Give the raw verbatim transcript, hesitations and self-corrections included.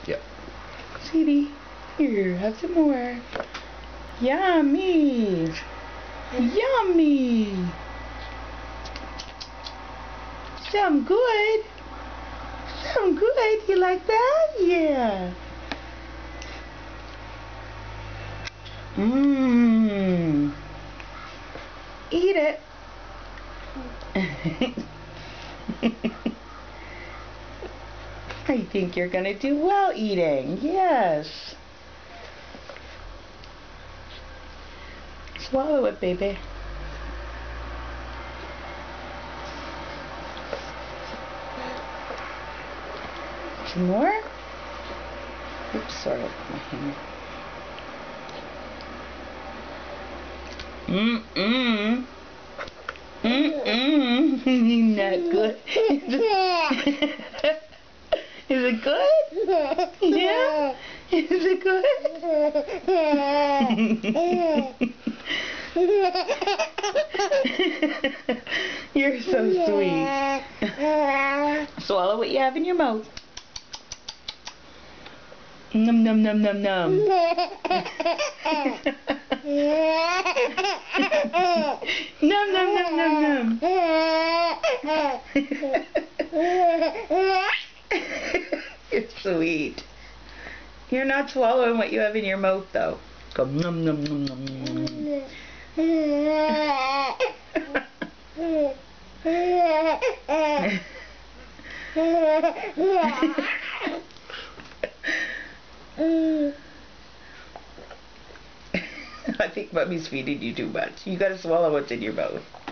Yep. Sweetie, here, have some more. Yummy. Yummy. Some good. Some good. You like that? Yeah. Mmm. Eat it. I think you're going to do well eating. Yes. Swallow it, baby. Some more? Oops, sorry, my hand. Mm-mm. Mm-mm. Not good. Is it good? Yeah? Is it good? You're so sweet. Swallow what you have in your mouth. Num num num num num. Num num num num num. You're sweet. You're not swallowing what you have in your mouth though. Go num num num num num. I think Mommy's feeding you too much. You gotta swallow what's in your mouth.